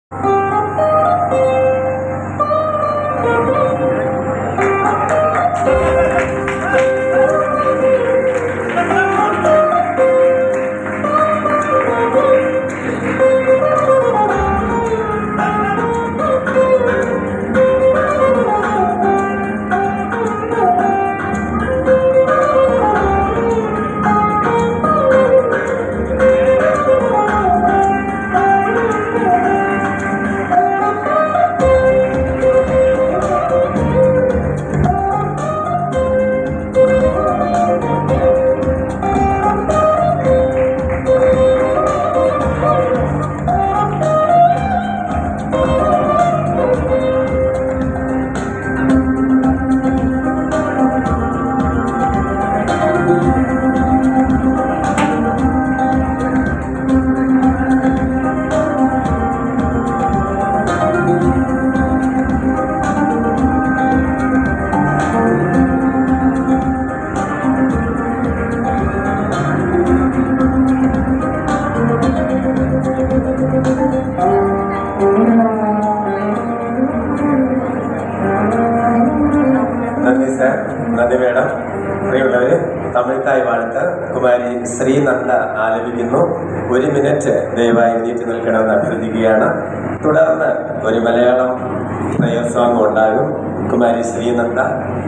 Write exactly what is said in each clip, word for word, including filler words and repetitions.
നന്ദി മേഡം. പ്രിയമുള്ളവര്, തമിഴ്ത്തായി വാഴ്ത്ത് കുമാരി ശ്രീനന്ദ ആലപിക്കുന്നു. ഒരു മിനിറ്റ് ദയവായി നീട്ടി നിൽക്കണമെന്ന് അഭ്യർത്ഥിക്കുകയാണ്. തുടർന്ന് ഒരു മലയാളം പ്രയർ സോങ് ഉണ്ടാകും. കുമാരി ശ്രീനന്ദ.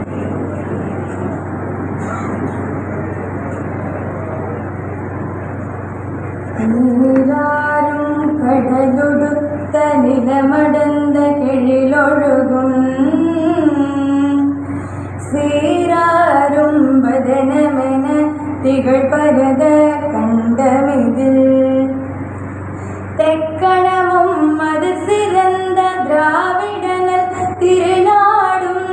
നീരാരും കടലൊടുത്ത നിലമടந்த കിഴിലൊഴുകും സീരാരും വദനമെന തികഴ്പരത കണ്ടമിതിൽ തെക്കണമും അത് സിറந்த திராவிடனல் திருநாடும்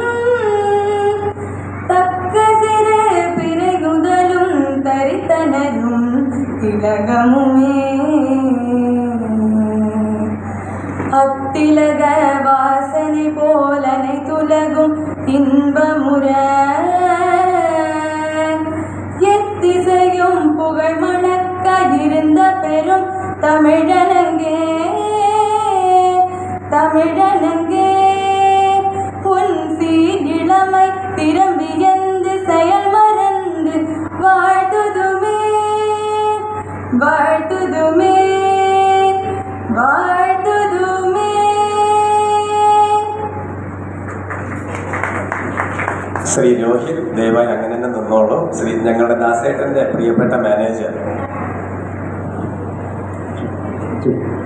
தக்க சிறு பிறகுதலும் தரித்தனரும் திலகமுமே அத்திலக வாசனை போலனை துலகும் இன்பமுற எத்திசையும் புகழ் மணக்க இருந்த பெரும் தமிழனங்கே தமிழனங்கே உன் சீர் இளமை திரும்பியந்து செயல் மறந்து வாழ்த்துதுமே வாழ்த்துதுமே வாழ்த்துதுமே. ശ്രീ രോഹിത് ദയവായി അങ്ങനെ തന്നെ നിന്നോളൂ. ശ്രീ ഞങ്ങളുടെ ദാസേട്ടന്റെ പ്രിയപ്പെട്ട മാനേജർ.